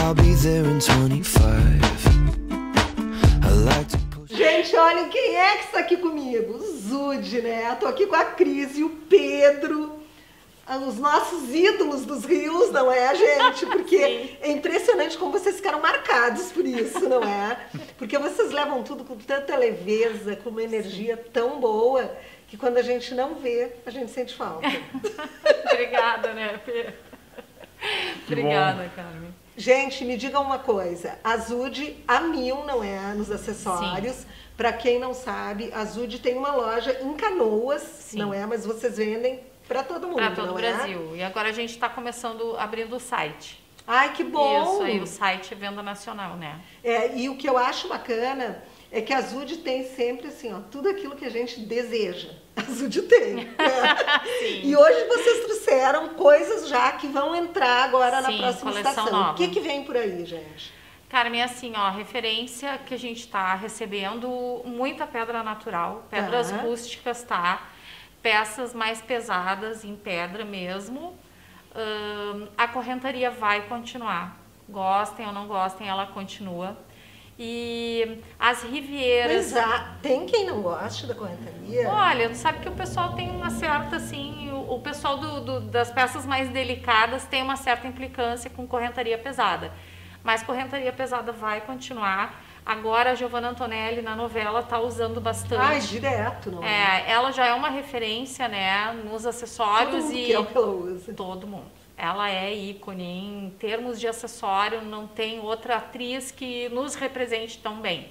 I'll be there in 25. I like to push... Gente, olhem quem é que está aqui comigo. O Zud, né? Tô aqui com a Cris e o Pedro. Os nossos ídolos dos rios, não é, gente? Porque é impressionante como vocês ficaram marcados por isso, não é? Porque vocês levam tudo com tanta leveza, com uma energia tão boa, que quando a gente não vê, a gente sente falta. Obrigada, né, Pedro? Obrigada, Carmen. Gente, me digam uma coisa. A Zud a mil, não é? Nos acessórios. Para quem não sabe, a Zud tem uma loja em Canoas, não é? Mas vocês vendem para todo mundo, Para todo não o Brasil. E agora a gente está começando, abrindo o site. Ai, que bom! Isso, aí o site é venda nacional, né? É, e o que eu acho bacana é que a Zud tem sempre, assim, ó, tudo aquilo que a gente deseja. A Zud tem. Né? E hoje vocês trouxeram coisas já que vão entrar agora na próxima estação. Nova. O que vem por aí, gente? Carmen, assim, ó, referência que a gente está recebendo muita pedra natural, pedras rústicas, tá? Peças mais pesadas em pedra mesmo. A correntaria vai continuar. Gostem ou não gostem, ela continua. E as rivieras... Mas tem quem não goste da correntaria? Olha, tu sabe que o pessoal tem uma certa, assim... O pessoal das peças mais delicadas tem uma certa implicância com correntaria pesada. Mas correntaria pesada vai continuar. Agora a Giovanna Antonelli na novela está usando bastante. Ah, direto, não é? Ela já é uma referência, né, nos acessórios. Todo mundo que é o que ela usa. Todo mundo. Ela é ícone. Em termos de acessório, não tem outra atriz que nos represente tão bem.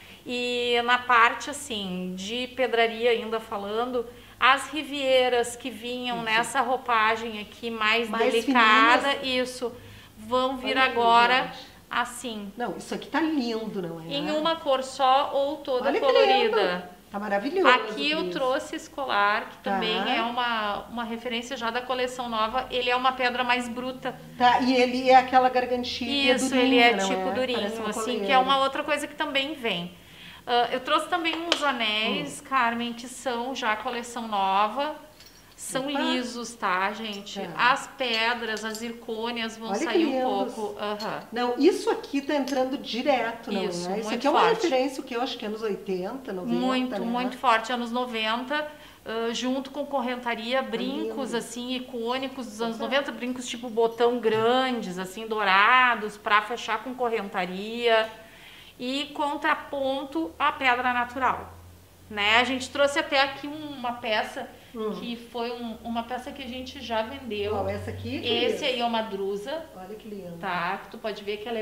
E na parte, assim, de pedraria ainda falando, as rivieras que vinham nessa roupagem aqui mais delicada, fininhas. Vão vir agora assim. Não, isso aqui tá lindo, não é? Em uma cor só ou toda colorida. Tá maravilhoso. Aqui eu trouxe esse colar, que também é uma referência já da coleção nova. Ele é uma pedra mais bruta. Tá, e ele é aquela gargantilha Isso, durinha, ele é não tipo durinho, assim, que é uma outra coisa que também vem. Eu trouxe também uns anéis, Carmen, que são já coleção nova. São lisos, tá, gente? As pedras, as zircônias vão sair um pouco. Não, isso aqui tá entrando direto, não é? Isso aqui é uma referência, o que eu acho que é anos 80, 90, muito forte, anos 90, junto com correntaria, brincos, assim, icônicos dos anos 90, brincos tipo botão grandes, assim, dourados, para fechar com correntaria. E contraponto à pedra natural, né? A gente trouxe até aqui uma peça... que foi uma peça que a gente já vendeu. Qual, essa aqui? Esse aí é uma drusa. Olha que lindo. Tá? Tu pode ver que ela é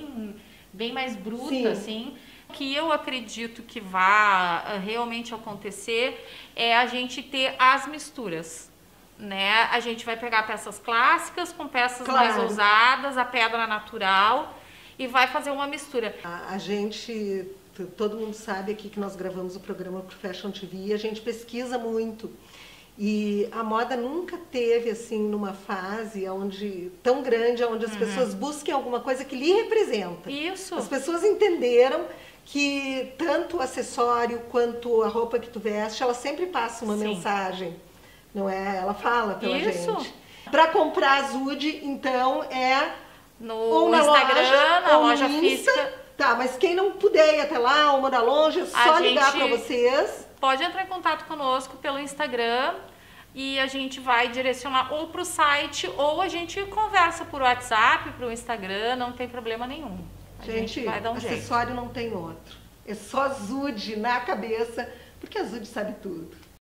bem mais bruta, assim. O que eu acredito que vai realmente acontecer é a gente ter as misturas, né? A gente vai pegar peças clássicas com peças mais ousadas, a pedra natural, e vai fazer uma mistura. A gente... Todo mundo sabe aqui que nós gravamos o programa pro Fashion TV e a gente pesquisa muito. E a moda nunca teve, assim, numa fase tão grande, onde as pessoas busquem alguma coisa que lhe representa. Isso. As pessoas entenderam que tanto o acessório quanto a roupa que tu veste, ela sempre passa uma mensagem, não é? Ela fala pela gente. Para comprar a Zud, então, no Instagram, na loja física. Tá, mas quem não puder ir até lá, ou mandar longe, é só ligar para vocês. Pode entrar em contato conosco pelo Instagram e a gente vai direcionar ou para o site ou a gente conversa por WhatsApp, para o Instagram, não tem problema nenhum. A gente vai dar um jeito. Acessório não tem outro. É só Zud na cabeça, porque a Zud sabe tudo.